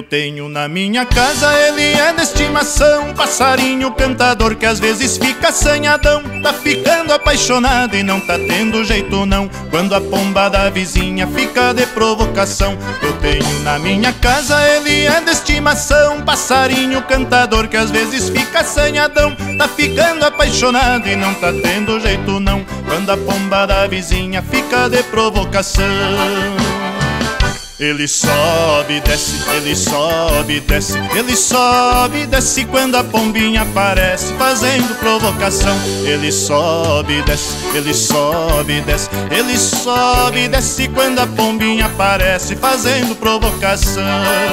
tenho na minha casa, ele é de estimação, passarinho cantador que às vezes fica assanhadão. Tá ficando apaixonado e não tá tendo jeito não, quando a pomba da vizinha fica de provocação. Eu tenho na minha casa, ele é de estimação, passarinho cantador que às vezes fica assanhadão. Tá ficando apaixonado e não tá tendo jeito não, quando a pomba da vizinha fica de provocação. Ele sobe, desce, ele sobe, desce, ele sobe, desce quando a pombinha aparece fazendo provocação. Ele sobe, desce, ele sobe, desce, ele sobe, desce quando a pombinha aparece fazendo provocação.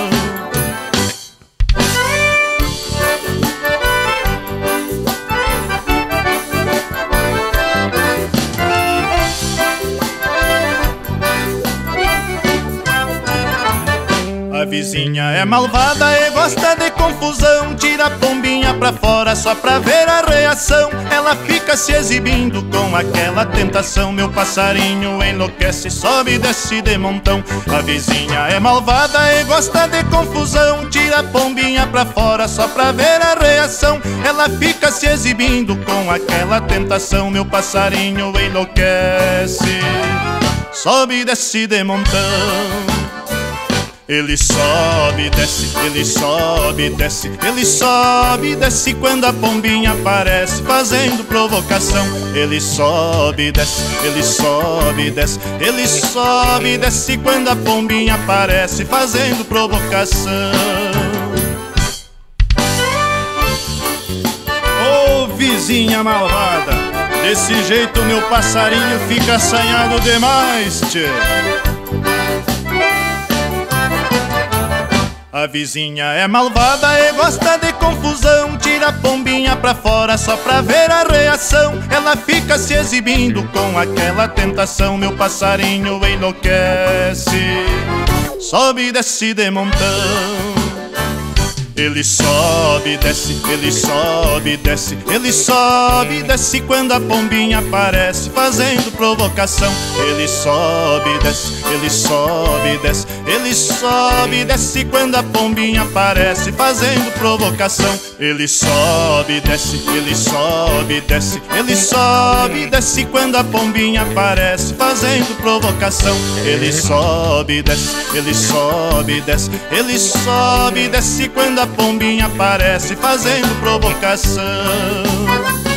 A vizinha é malvada e gosta de confusão, tira a pombinha pra fora só pra ver a reação. Ela fica se exibindo com aquela tentação, meu passarinho enlouquece, sobe e desce de montão. A vizinha é malvada e gosta de confusão, tira a pombinha pra fora só pra ver a reação. Ela fica se exibindo com aquela tentação, meu passarinho enlouquece, sobe e desce de montão. Ele sobe, desce, ele sobe, desce, ele sobe, desce quando a pombinha aparece fazendo provocação. Ele sobe, desce, ele sobe, desce, ele sobe, desce quando a pombinha aparece fazendo provocação. Ô vizinha malvada, desse jeito meu passarinho fica assanhado demais, tchê. A vizinha é malvada e gosta de confusão, tira a pombinha pra fora só pra ver a reação. Ela fica se exibindo com aquela tentação, meu passarinho enlouquece, sobe e desce de montão. Ele sobe, desce, ele sobe, desce, ele sobe, desce quando a pombinha aparece fazendo provocação. Ele sobe, desce, ele sobe, desce, ele sobe, desce quando a pombinha aparece fazendo provocação. Ele sobe, desce, ele sobe, desce, ele sobe, desce quando a pombinha aparece fazendo provocação. Ele sobe, desce, ele sobe, desce, ele sobe, desce quando a pombinha aparece fazendo provocação.